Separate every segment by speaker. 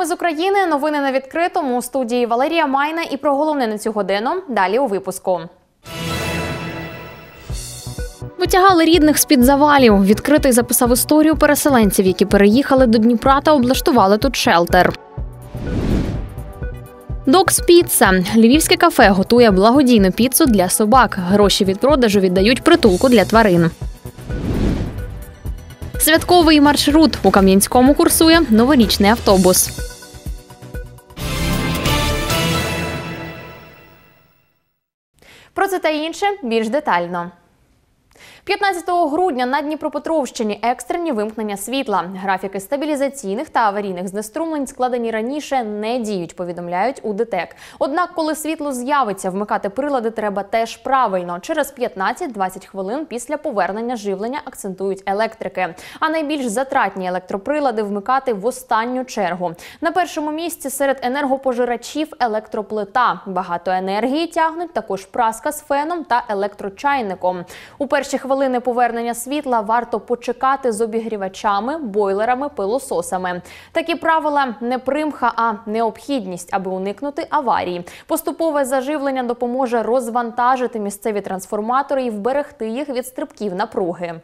Speaker 1: Ми з України. Новини на відкритому. У студії Валерія Майна. І про головне на цю годину далі у випуску. Витягали рідних з-під завалів. Відкритий записав історію переселенців, які переїхали до Дніпра та облаштували тут шелтер. Докс Піцца. Львівське кафе готує благодійну піцу для собак. Гроші від продажу віддають притулку для тварин. Святковий маршрут. У Кам'янському курсує новорічний автобус. Про це та інше більш детально. 15 грудня на Дніпропетровщині екстрені вимкнення світла. Графіки стабілізаційних та аварійних знеструмлень, складені раніше, не діють, повідомляють у ДТЕК. Однак, коли світло з'явиться, вмикати прилади треба теж правильно. Через 15-20 хвилин після повернення живлення, акцентують електрики. А найбільш затратні електроприлади вмикати в останню чергу. На першому місці серед енергопожирачів електроплита. Багато енергії тягнуть також праска з феном та електрочайником. У перші хвилини повернення світла варто почекати з обігрівачами, бойлерами, пилососами. Такі правила не примха, а необхідність, аби уникнути аварії. Поступове заживлення допоможе розвантажити місцеві трансформатори і вберегти їх від стрибків напруги.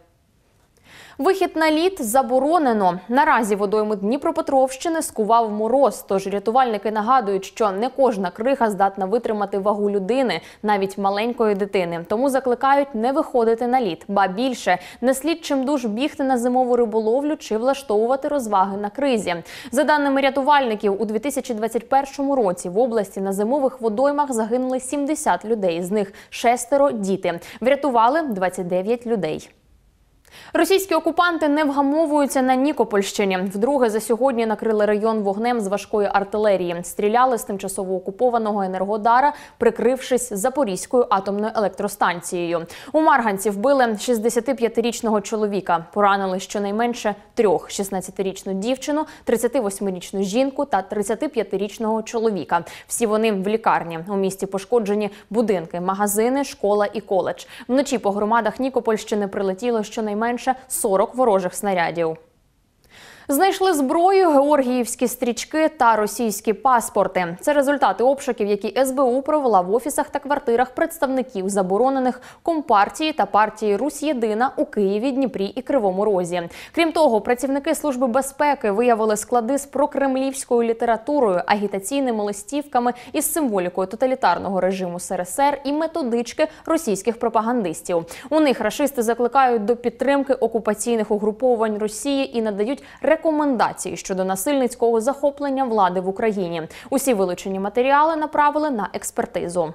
Speaker 1: Вихід на лід заборонено. Наразі водойми Дніпропетровщини скував мороз, тож рятувальники нагадують, що не кожна крига здатна витримати вагу людини, навіть маленької дитини. Тому закликають не виходити на лід. Ба більше, не слід чимдуж бігти на зимову риболовлю чи влаштовувати розваги на кризі. За даними рятувальників, у 2021 році в області на зимових водоймах загинули 70 людей, з них 6 – діти. Врятували 29 людей. Російські окупанти не вгамовуються на Нікопольщині. Вдруге за сьогодні накрили район вогнем з важкої артилерії. Стріляли з тимчасово окупованого Енергодара, прикрившись Запорізькою атомною електростанцією. У Марганці вбили 65-річного чоловіка. Поранили щонайменше 3 – 16-річну дівчину, 38-річну жінку та 35-річного чоловіка. Всі вони в лікарні. У місті пошкоджені будинки, магазини, школа і коледж. Вночі по громадах Нікопольщини прилетіло щонайменше 40 ворожих снарядів. Знайшли зброю, георгіївські стрічки та російські паспорти. Це результати обшуків, які СБУ провела в офісах та квартирах представників заборонених Компартії та партії «Русь-Єдина» у Києві, Дніпрі і Кривому Розі. Крім того, працівники Служби безпеки виявили склади з прокремлівською літературою, агітаційними листівками із символікою тоталітарного режиму СРСР і методички російських пропагандистів. У них рашисти закликають до підтримки окупаційних угруповань Росії і надають рекомендації щодо насильницького захоплення влади в Україні. Усі вилучені матеріали направили на експертизу.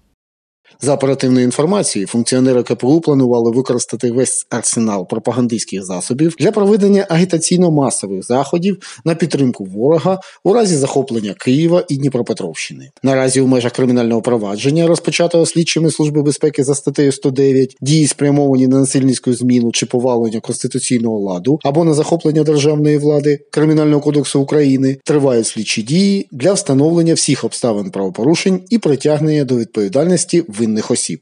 Speaker 2: За оперативною інформацією, функціонери КПУ планували використати весь арсенал пропагандистських засобів для проведення агітаційно-масових заходів на підтримку ворога у разі захоплення Києва і Дніпропетровщини. Наразі у межах кримінального провадження, розпочатого слідчими Служби безпеки за статтею 109, дії спрямовані на насильницьку зміну чи повалення конституційного ладу або на захоплення державної влади Кримінального кодексу України, тривають слідчі дії для встановлення всіх обставин правопорушень і притягнення до відповідальності винних осіб.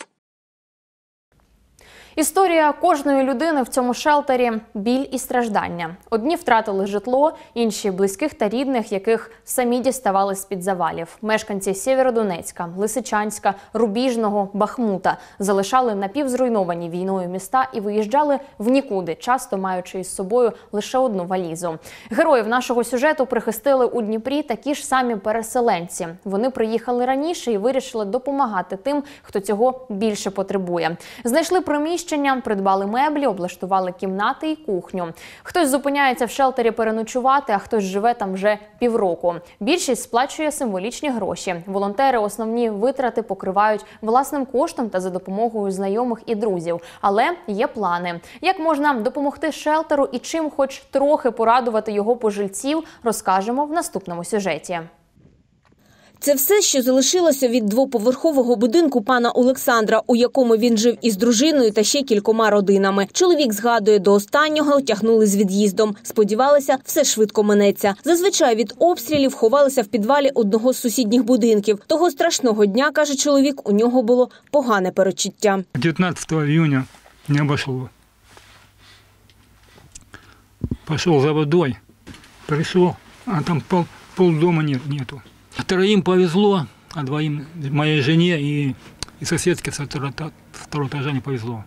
Speaker 1: Історія кожної людини в цьому шелтері – біль і страждання. Одні втратили житло, інші – близьких та рідних, яких самі діставали з-під завалів. Мешканці Сєвєродонецька, Лисичанська, Рубіжного, Бахмута залишали напівзруйновані війною міста і виїжджали в нікуди, часто маючи із собою лише одну валізу. Героїв нашого сюжету прихистили у Дніпрі такі ж самі переселенці. Вони приїхали раніше і вирішили допомагати тим, хто цього більше потребує. Знайшли приміщення, придбали меблі, облаштували кімнати і кухню. Хтось зупиняється в шелтері переночувати, а хтось живе там вже півроку. Більшість сплачує символічні гроші. Волонтери основні витрати покривають власним коштом та за допомогою знайомих і друзів. Але є плани. Як можна допомогти шелтеру і чим хоч трохи порадувати його пожильців, розкажемо в наступному сюжеті.
Speaker 3: Це все, що залишилося від двоповерхового будинку пана Олександра, у якому він жив із дружиною та ще кількома родинами. Чоловік згадує, до останнього тягнули з від'їздом. Сподівалися, все швидко минеться. Зазвичай від обстрілів ховалися в підвалі одного з сусідніх будинків. Того страшного дня, каже чоловік, у нього було погане передчуття.
Speaker 4: 19 июня не обошло. Пошел за водой, пришел, а там полдома нету. Троим повезло, а двоим, моей жене и соседке со второго этажа не повезло.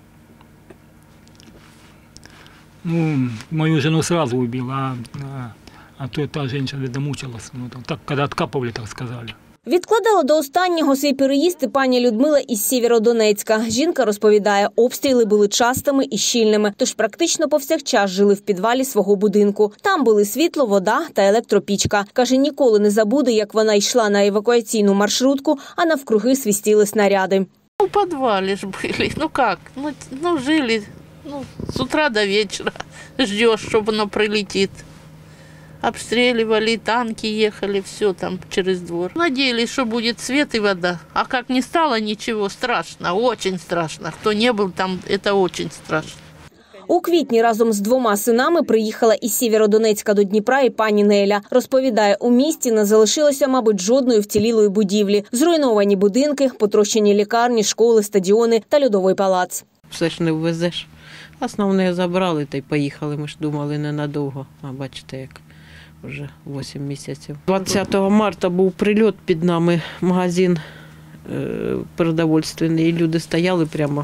Speaker 4: Ну, мою жену сразу убил, а то та женщина домучилась. Ну, так, когда откапывали, так сказали.
Speaker 3: Відкладала до останнього свій переїзд і пані Людмила із Сєвєродонецька. Жінка розповідає, обстріли були частими і щільними, тож практично повсякчас жили в підвалі свого будинку. Там були світло, вода та електропічка. Каже, ніколи не забуде, як вона йшла на евакуаційну маршрутку, а навкруги свистіли снаряди.
Speaker 5: В подвале ж были. Ну как? Ну жили. Ну, с утра до вечера. Ждешь, чтобы оно прилетит. Обстреливали, танки ехали, все там через двор. Надеялись, что будет свет и вода. А как не стало ничего, страшно, очень страшно. Кто не был там, это очень страшно.
Speaker 3: У квітні разом з 2 синами приїхала із Сєвєродонецька до Дніпра і пані Неля. Розповідає, у місті не залишилося, мабуть, жодної вцілілої будівлі. Зруйновані будинки, потрощені лікарні, школи, стадіони та Льодовий палац.
Speaker 6: Все ж не ввезеш. Основне забрали та й поїхали. Ми ж думали ненадовго. А бачите, як вже 8 місяців. 20 марта був прильот під нами, магазин продовольственний. І люди стояли прямо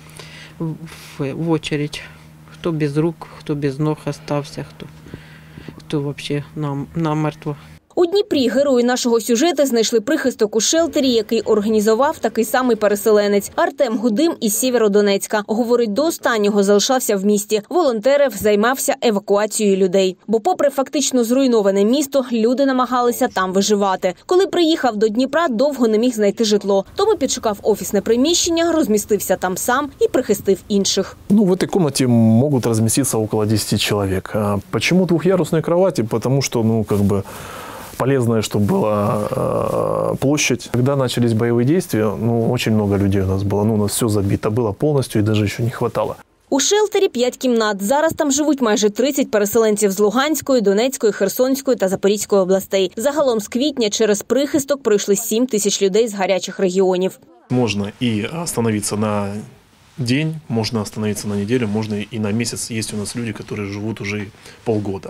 Speaker 6: в очередь. Хто без рук, хто без ног остався, хто взагалі намертво.
Speaker 3: У Дніпрі герої нашого сюжету знайшли прихисток у шелтері, який організував такий самий переселенець. Артем Гудим із Сєвєродонецька. Говорить, до останнього залишався в місті. Волонтерив, займався евакуацією людей. Бо попри фактично зруйноване місто, люди намагалися там виживати. Коли приїхав до Дніпра, довго не міг знайти житло. Тому підшукав офісне приміщення, розмістився там сам і прихистив інших.
Speaker 7: Ну, в этой комнате могут разместиться около 10 человек. Почему двухъярусные кровати? Потому что, полезно, чтобы была площадь. Когда начались боевые действия, очень много людей у нас было. У нас все забито было полностью и даже еще не хватало.
Speaker 3: У шелтері 5 кімнат. Зараз там живуть майже 30 переселенців з Луганської, Донецької, Херсонської та Запорізької областей. Загалом з квітня через прихисток пройшли 7 тисяч людей з гарячих регіонів.
Speaker 7: Можно и остановиться на день, можно остановиться на неделю, можно и на месяц. Есть у нас люди, которые живут уже полгода.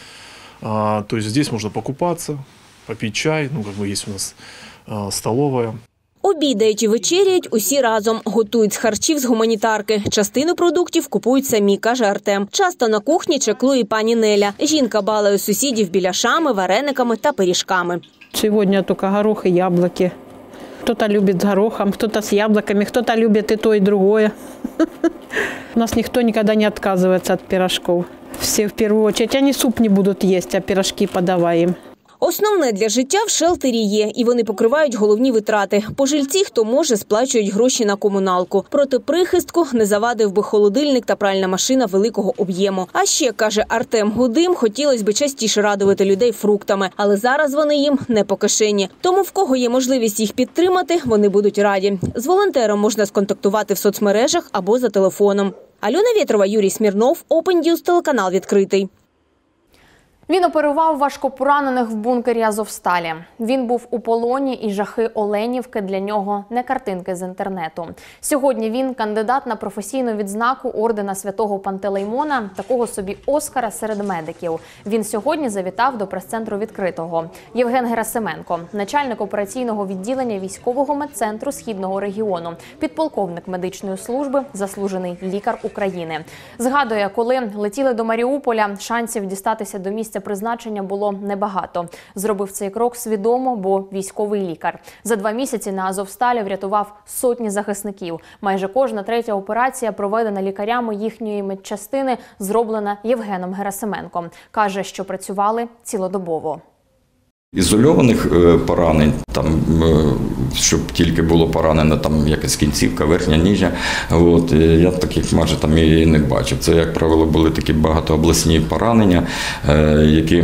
Speaker 7: То есть здесь можно покупаться, попить чай, есть у нас столовая.
Speaker 3: Обідають і вечеряють усі разом. Готують з харчів з гуманітарки. Частину продуктів купують самі, каже Артем. Часто на кухні чеклує пані Неля. Жінка балує сусідів біляшами, варениками та пиріжками.
Speaker 6: Сьогодні тільки горох і яблуки. Кто-то любит с горохом, кто-то с яблоками, кто-то любит и то, и другое. У нас никто никогда не отказывается от пирожков. Все в первую очередь. Они суп не будут есть, а пирожки подаваем.
Speaker 3: Основне для життя в шелтері є, і вони покривають головні витрати. Пожильці, хто може, сплачують гроші на комуналку. Проти прихистку не завадив би холодильник та пральна машина великого об'єму. А ще, каже Артем Гудим, хотілося б частіше радувати людей фруктами, але зараз вони їм не по кишені. Тому в кого є можливість їх підтримати, вони будуть раді. З волонтером можна сконтактувати в соцмережах або за телефоном. Альона Вєтрова, Юрій Смірнов, Open News, телеканал «Відкритий».
Speaker 1: Він оперував важкопоранених в бункері Азовсталі. Він був у полоні, і жахи Оленівки для нього не картинки з інтернету. Сьогодні він кандидат на професійну відзнаку ордена Святого Пантелеймона, такого собі Оскара серед медиків. Він сьогодні завітав до прес-центру «Відкритого». Євген Герасименко, начальник операційного відділення військового медцентру Східного регіону, підполковник медичної служби, заслужений лікар України. Згадує, коли летіли до Маріуполя, шансів дістатися до місця призначення було небагато. Зробив цей крок свідомо, бо військовий лікар. За 2 місяці на Азовсталі врятував сотні захисників. Майже кожна 3-я операція, проведена лікарями їхньої медчастини, зроблена Євгеном Герасименком. Каже, що працювали цілодобово.
Speaker 8: Ізольованих поранень, щоб тільки було поранено якась кінцівка, верхня, нижня, я таких майже і не бачив. Це, як правило, були такі багатообласні поранення, які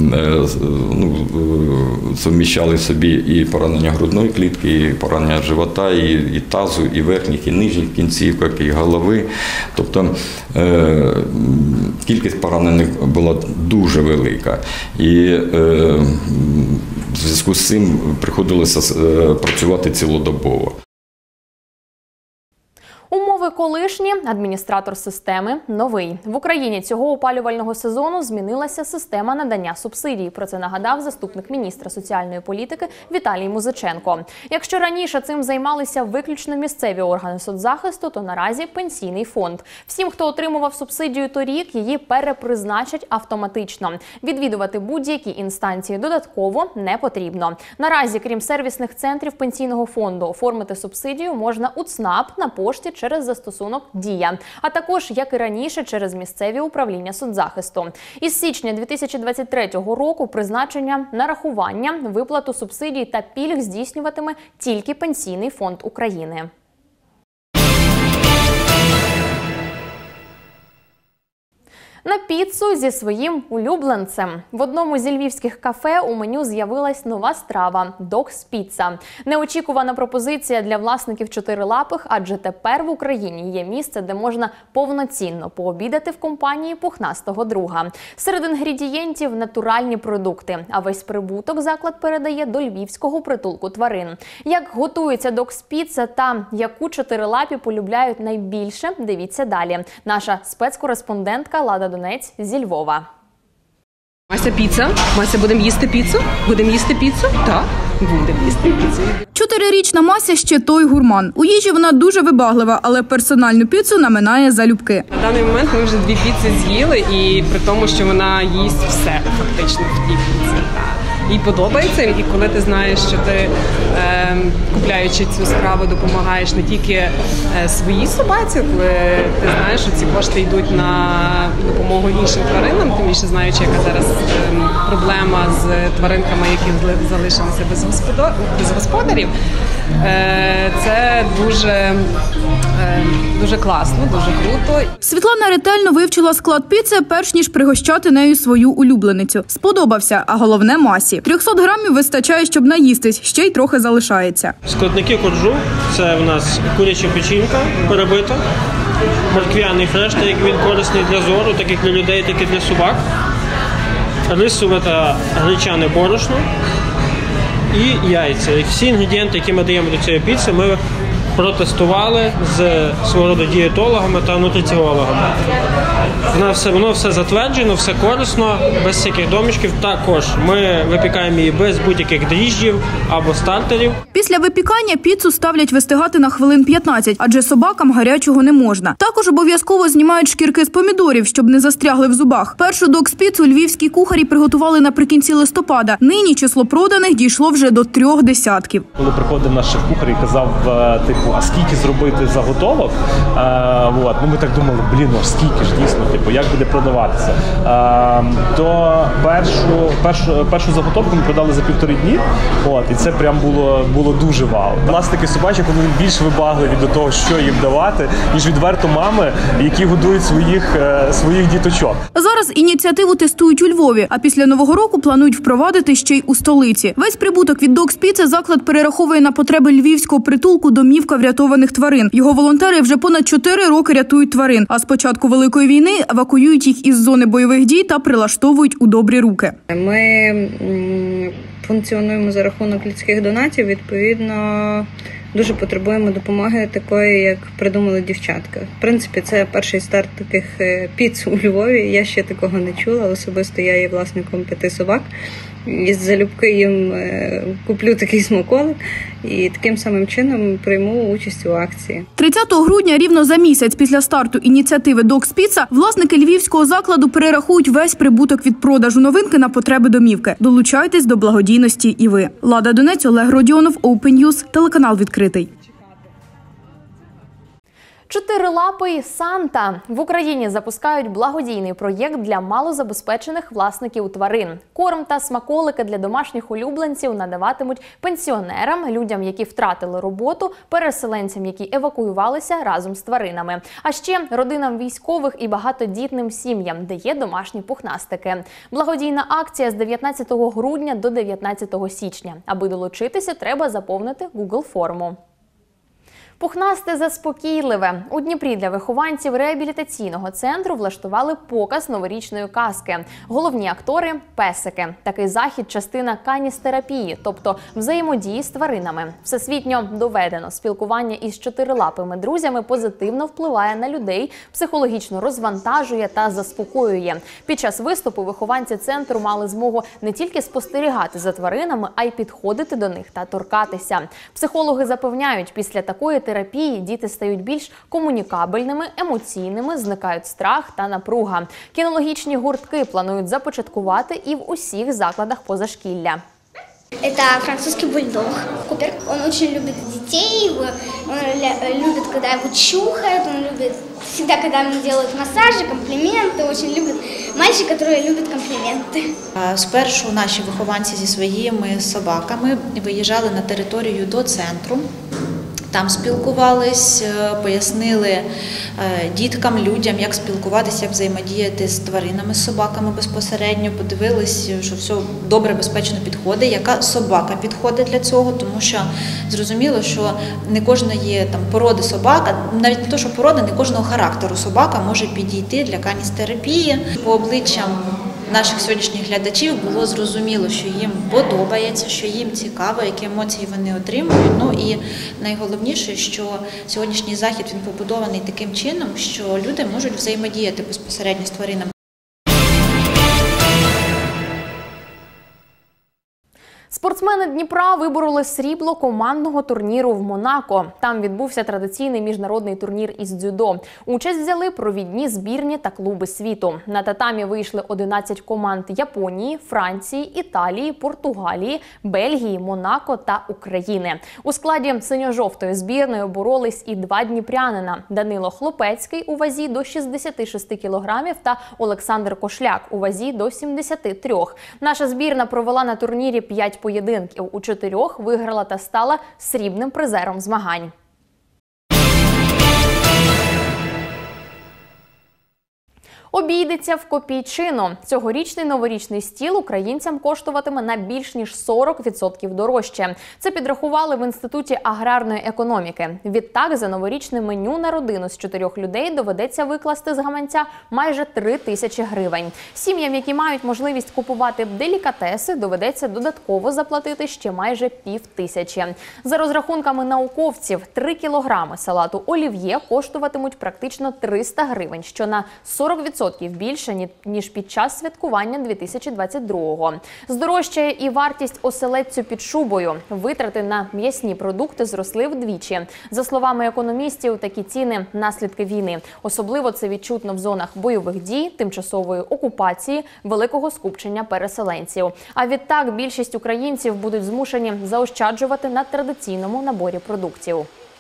Speaker 8: суміщали в собі і поранення грудної клітки, і поранення живота, і тазу, і верхніх, і нижніх кінцівок, і голови. Тобто кількість поранених була дуже велика. І в зв'язку з цим приходилося працювати цілодобово.
Speaker 1: Умови колишні, адміністратор системи новий. В Україні цього опалювального сезону змінилася система надання субсидій. Про це нагадав заступник міністра соціальної політики Віталій Музиченко. Якщо раніше цим займалися виключно місцеві органи соцзахисту, то наразі пенсійний фонд. Всім, хто отримував субсидію торік, її перепризначать автоматично. Відвідувати будь-які інстанції додатково не потрібно. Наразі, крім сервісних центрів пенсійного фонду, оформити субсидію можна у ЦНАП, на пошті через застосунок «Дія», а також, як і раніше, через місцеві управління соцзахисту. Із січня 2023 року призначення, нарахування, виплату субсидій та пільг здійснюватиме тільки Пенсійний фонд України. На піцу зі своїм улюбленцем. В одному зі львівських кафе у меню з'явилась нова страва – догс-піца. Неочікувана пропозиція для власників чотирилапих, адже тепер в Україні є місце, де можна повноцінно пообідати в компанії пухнастого друга. Серед інгредієнтів – натуральні продукти, а весь прибуток заклад передає до львівського притулку тварин. Як готується догс-піца та яку чотирилапі полюбляють найбільше – дивіться далі. Наша спецкореспондентка Лада Донець зі Львова.
Speaker 9: Мася піца. Мася, будемо їсти піцу? Будемо їсти піцу? Так, будемо їсти піцу.
Speaker 10: 4-річна Мася ще той гурман. У їжі вона дуже вибаглива, але персональну піцу наминає залюбки.
Speaker 9: На даний момент ми вже 2 піци з'їли, і при тому, що вона їсть все фактично в тій піці. Їй подобається, і коли ти знаєш, що ти, купляючи цю страву, допомагаєш не тільки своїй собаці, коли ти знаєш, що ці кошти йдуть на допомогу іншим тваринам, тим більше знаючи, яка зараз проблема з тваринками, які залишилися без господарів, це дуже класно, дуже круто.
Speaker 10: Світлана ретельно вивчила склад піци, перш ніж пригощати нею свою улюбленицю. Сподобався, а головне – Масі. 300 грамів вистачає, щоб наїстись, ще й трохи залишається.
Speaker 11: Складники коржу – це в нас куряча печінка перебита, морквяний фреш, так як він корисний для зору, так як для людей, так і для собак, рисове та гречане борошно і яйця. І всі інгредієнти, які ми даємо до цієї піци, ми протестували з свого роду дієтологами та нутриціологами. Воно все затверджено, все корисно, без всяких домішків. Також ми випікаємо її без будь-яких дріжджів або стартерів.
Speaker 10: Після випікання піцу ставлять вистигати на хвилин 15, адже собакам гарячого не можна. Також обов'язково знімають шкірки з помідорів, щоб не застрягли в зубах. Першу догс-піцу львівські кухарі приготували наприкінці листопада. Нині число проданих дійшло вже до 3 десятків.
Speaker 12: Коли приходив наш шеф-кухар і казав, а скільки зробити заготовок? Ми так думали, аж скільки ж дійсно, як буде продаватися. То першу заготовку ми продали за 1,5 дні, і це прям було дуже вау. Власники собачок, вони більш вибагливі до того, що їм давати, ніж відверто мами, які годують своїх діточок.
Speaker 10: Зараз ініціативу тестують у Львові, а після Нового року планують впровадити ще й у столиці. Весь прибуток від догс-піци заклад перераховує на потреби львівського притулку «Домівка врятованих тварин». Його волонтери вже понад 4 роки рятують тварин, а з початку Великої війни евакуюють їх із зони бойових дій та прилаштовують у добрі руки.
Speaker 13: Ми функціонуємо за рахунок людських донатів, відповідно, дуже потребуємо допомоги такої, як придумали дівчатка. В принципі, це перший старт таких піц у Львові. Я ще такого не чула. Особисто я є власником 5 собак. І залюбки їм куплю такий смаколик і таким самим чином прийму участь у акції.
Speaker 10: 30 грудня, рівно за місяць після старту ініціативи «Догс-піца», власники львівського закладу перерахують весь прибуток від продажу новинки на потреби домівки. Долучайтесь до благодійності і ви. Лада Донець, Олег Родіонов, Open News, телеканал «Відкритий».
Speaker 1: Чотирилапий Санта. В Україні запускають благодійний проєкт для малозабезпечених власників тварин. Корм та смаколики для домашніх улюбленців надаватимуть пенсіонерам, людям, які втратили роботу, переселенцям, які евакуювалися разом з тваринами. А ще родинам військових і багатодітним сім'ям, де є домашні пухнастики. Благодійна акція з 19 грудня до 19 січня. Аби долучитися, треба заповнити Google форму. Пухнасте заспокійливе. У Дніпрі для вихованців реабілітаційного центру влаштували показ новорічної казки. Головні актори – песики. Такий захід – частина каністерапії, тобто взаємодії з тваринами. Всесвітньо доведено, спілкування із чотирилапими друзями позитивно впливає на людей, психологічно розвантажує та заспокоює. Під час виступу вихованці центру мали змогу не тільки спостерігати за тваринами, а й підходити до них та торкатися. Психологи запевняють, після такої терапії діти стають більш комунікабельними, емоційними, зникають страх та напруга. Кінологічні гуртки планують започаткувати і в усіх закладах позашкілля.
Speaker 14: Это французский бульдог, Купер. Он очень любит детей, он любит, когда его чухают, он любит всегда, когда ему делают массажи, комплименты, очень любит мальчик, который любит комплименти.
Speaker 15: Спершу наші вихованці зі своїми собаками виїжджали на територію до центру. Там спілкувались, пояснили діткам, людям, як спілкуватися, як взаємодіяти з тваринами, з собаками безпосередньо. Подивились, що все добре, безпечно підходить, яка собака підходить для цього, тому що зрозуміло, що не кожної там породи собака, навіть не то, що порода, не кожного характеру собака може підійти для каністерапії. По обличчям наших сьогоднішніх глядачів було зрозуміло, що їм подобається, що їм цікаво, які емоції вони отримують. Ну і найголовніше, що сьогоднішній захід він побудований таким чином, що люди можуть взаємодіяти безпосередньо з тваринами.
Speaker 1: Спортсмени Дніпра вибороли срібло командного турніру в Монако. Там відбувся традиційний міжнародний турнір із дзюдо. Участь взяли провідні збірні та клуби світу. На татамі вийшли 11 команд Японії, Франції, Італії, Португалії, Бельгії, Монако та України. У складі синьо-жовтої збірної боролись і два дніпрянина – Данило Хлопецький у вазі до 66 кілограмів та Олександр Кошляк у вазі до 73. Наша збірна провела на турнірі 5 поєдинків. У 4 виграла та стала срібним призером змагань. Обійдеться в копійчину. Цьогорічний новорічний стіл українцям коштуватиме на більш ніж 40% дорожче. Це підрахували в Інституті аграрної економіки. Відтак, за новорічне меню на родину з 4 людей доведеться викласти з гаманця майже 3 тисячі гривень. Сім'ям, які мають можливість купувати делікатеси, доведеться додатково заплатити ще майже 5000. За розрахунками науковців, 3 кілограми салату олів'є коштуватимуть практично 300 гривень, що на 40% більше, ніж під час святкування 2022-го. Здорожчає і вартість оселедцю під шубою. Витрати на м'ясні продукти зросли вдвічі. За словами економістів, такі ціни – наслідки війни. Особливо це відчутно в зонах бойових дій, тимчасової окупації, великого скупчення переселенців. А відтак більшість українців будуть змушені заощаджувати на традиційному наборі продуктів.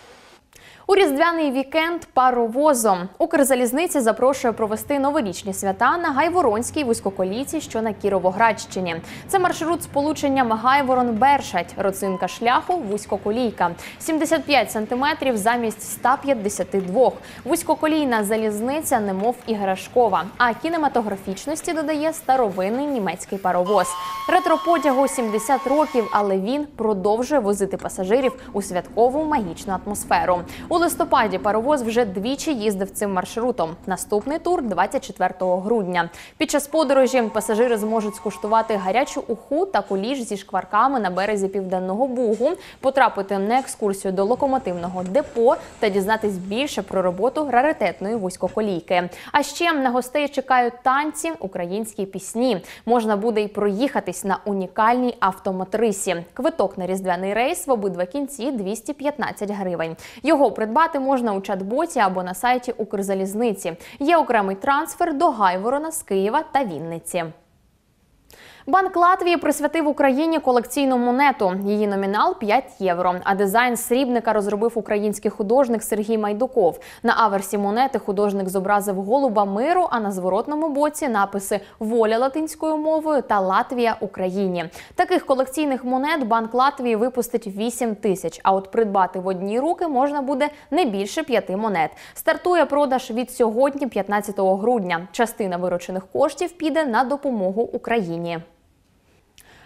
Speaker 1: У різдвяний вікенд паровозом. Укрзалізниця запрошує провести новорічні свята на Гайворонській вузькоколійці, що на Кіровоградщині. Це маршрут сполученням Гайворон-Бершадь, родзинка шляху – вузькоколійка. 75 сантиметрів замість 152. Вузькоколійна залізниця немов іграшкова, а кінематографічності додає старовинний німецький паровоз. Ретропотягу 70 років, але він продовжує возити пасажирів у святкову магічну атмосферу. У листопаді паровоз вже двічі їздив цим маршрутом. Наступний тур – 24 грудня. Під час подорожі пасажири зможуть скуштувати гарячу уху та куліш зі шкварками на березі Південного Бугу, потрапити на екскурсію до локомотивного депо та дізнатись більше про роботу раритетної вузькоколійки. А ще на гостей чекають танці, українські пісні. Можна буде й проїхатись на унікальній автомотрисі. Квиток на різдвяний рейс в обидва кінці – 215 гривень. Його придбати можна у чат-боті або на сайті Укрзалізниці. Є окремий трансфер до Гайворона з Києва та Вінниці. Банк Латвії присвятив Україні колекційну монету. Її номінал – 5 євро. А дизайн срібника розробив український художник Сергій Майдуков. На аверсі монети художник зобразив голуба миру, а на зворотному боці написи «Воля» латинською мовою та «Латвія Україні». Таких колекційних монет Банк Латвії випустить 8 тисяч, а от придбати в одні руки можна буде не більше 5 монет. Стартує продаж від сьогодні, 15 грудня. Частина виручених коштів піде на допомогу Україні.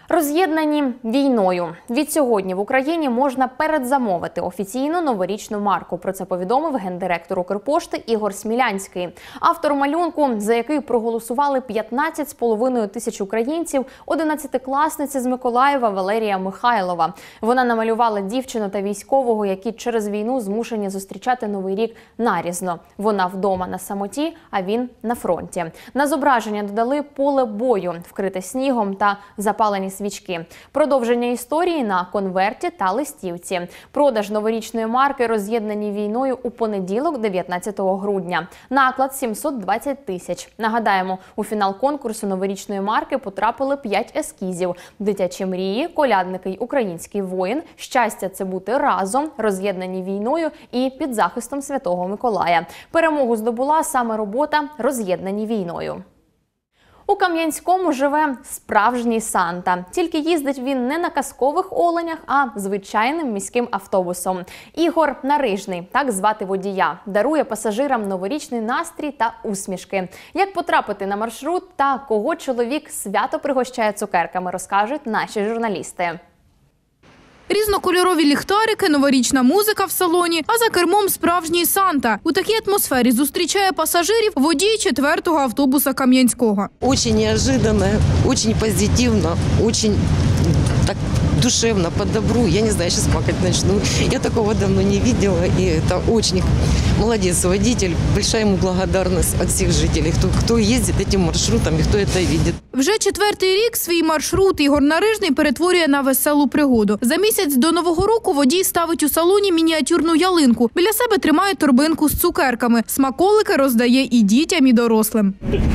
Speaker 1: Роз'єднані війною. Відсьогодні в Україні можна передзамовити офіційну новорічну марку. Про це повідомив гендиректор Укрпошти Ігор Смілянський. Автор малюнку, за який проголосували 15,5 тисяч українців, 11-класниця з Миколаєва Валерія Михайлова. Вона намалювала дівчину та військового, які через війну змушені зустрічати Новий рік нарізно. Вона вдома на самоті, а він на фронті. На зображення додали поле бою, вкрите снігом та запалені свічки. Продовження історії на конверті та листівці. Продаж новорічної марки «Роз'єднані війною» у понеділок, 19 грудня. Наклад 720 тисяч. Нагадаємо, у фінал конкурсу новорічної марки потрапили 5 ескізів. «Дитячі мрії», «Колядники й український воїн», «Щастя – це бути разом», «Роз'єднані війною» і «Під захистом Святого Миколая». Перемогу здобула саме робота «Роз'єднані війною». У Кам'янському живе справжній Санта. Тільки їздить він не на казкових оленях, а звичайним міським автобусом. Ігор Нарижний, так звати водія, дарує пасажирам новорічний настрій та усмішки. Як потрапити на маршрут та кого чоловік свято пригощає цукерками, розкажуть наші журналісти.
Speaker 10: Різнокольорові ліхтарики, новорічна музика в салоні, а за кермом справжній Санта. У такій атмосфері зустрічає пасажирів водій 4-го автобуса Кам'янського.
Speaker 16: Очень неожиданно, очень позитивно, очень так душевно, по-добру. Я не знаю, сейчас плакать начну. Я такого давно не видела, и это очень молодец водитель. Большая ему благодарность от всех жителей, кто ездит этим маршрутом и кто это видит.
Speaker 10: Вже 4-й рік свій маршрут Ігор Нарижний перетворює на веселу пригоду. За місяць до Нового року водій ставить у салоні мініатюрну ялинку. Біля себе тримає торбинку з цукерками. Смаколики роздає і дітям, і дорослим.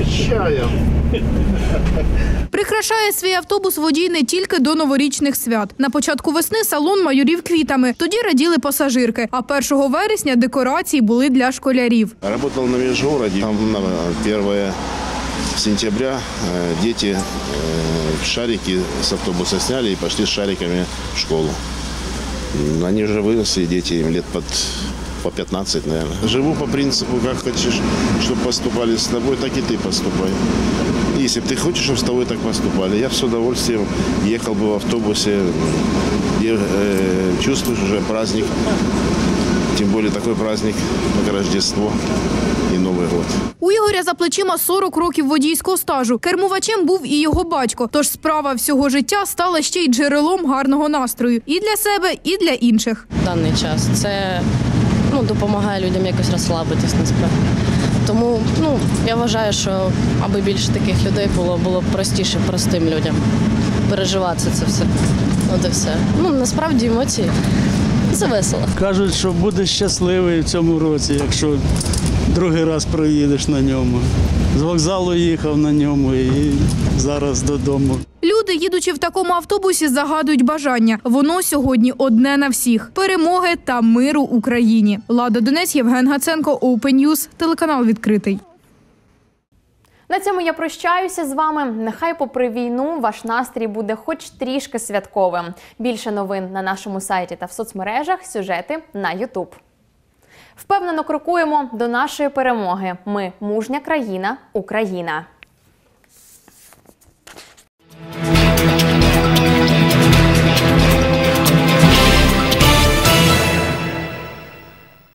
Speaker 10: Прикрашає свій автобус водій не тільки до новорічних свят. На початку весни салон майорів квітами. Тоді раділи пасажирки. А 1 вересня декорації були для школярів.
Speaker 17: Работал на межгороде. Там на 1 сентября дети шарики с автобуса сняли и пошли с шариками в школу. Они уже выросли, дети, им лет по 15, наверное. Живу по принципу, как хочешь, чтобы поступали с тобой, так и ты поступай. Если бы ты хочешь, чтобы с тобой так поступали, я бы с удовольствием ехал бы в автобусе, и чувствуешь уже праздник, тем более такой праздник, как Рождество і Новий год.
Speaker 10: У Ігоря за плечима 40 років водійського стажу. Кермувачем був і його батько. Тож справа всього життя стала ще й джерелом гарного настрою. І для себе, і для інших.
Speaker 18: В даний час це допомагає людям якось розслабитись насправді. Тому я вважаю, що аби більше таких людей було б простіше простим людям переживати це все. От і все. Насправді емоції. Це весело.
Speaker 19: Кажуть, що будеш щасливий в цьому році, якщо другий раз проїдеш на ньому. З вокзалу їхав на ньому і зараз додому.
Speaker 10: Люди, їдучи в такому автобусі, загадують бажання. Воно сьогодні одне на всіх – перемоги та миру Україні. Лада Донець, Євген Гаценко, Open News, телеканал «Відкритий».
Speaker 1: На цьому я прощаюся з вами. Нехай попри війну ваш настрій буде хоч трішки святковим. Більше новин на нашому сайті та в соцмережах, сюжети на YouTube. Впевнено крокуємо до нашої перемоги. Ми – мужня країна, Україна.